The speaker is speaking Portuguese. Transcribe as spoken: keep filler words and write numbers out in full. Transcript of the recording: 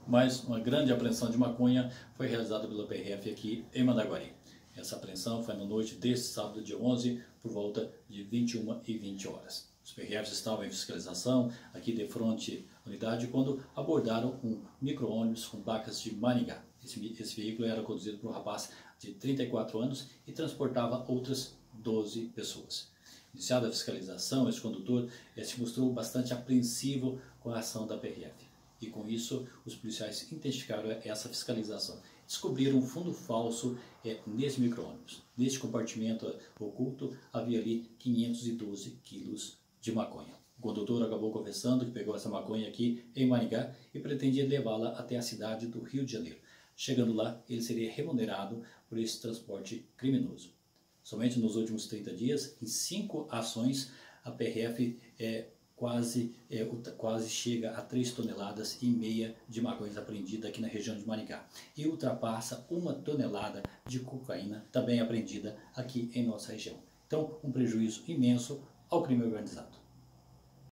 Mais uma grande apreensão de maconha foi realizada pela P R F aqui em Mandaguari. Essa apreensão foi na noite deste sábado, dia onze, por volta de vinte e uma e vinte horas. Os P R Fs estavam em fiscalização aqui de frente à unidade quando abordaram um micro-ônibus com placas de Maringá. Esse, esse veículo era conduzido por um rapaz de trinta e quatro anos e transportava outras doze pessoas. Iniciada a fiscalização, esse condutor eh, se mostrou bastante apreensivo com a ação da P R F. E com isso, os policiais intensificaram essa fiscalização. Descobriram um fundo falso é, nesse micro-ônibus. Neste compartimento oculto, havia ali quinhentos e doze quilos de maconha. O condutor acabou confessando que pegou essa maconha aqui em Maringá e pretendia levá-la até a cidade do Rio de Janeiro. Chegando lá, ele seria remunerado por esse transporte criminoso. Somente nos últimos trinta dias, em cinco ações, a P R F é, quase, é, quase chega a três toneladas e meia de maconha apreendida aqui na região de Maringá. E ultrapassa uma tonelada de cocaína também apreendida aqui em nossa região. Então, um prejuízo imenso ao crime organizado.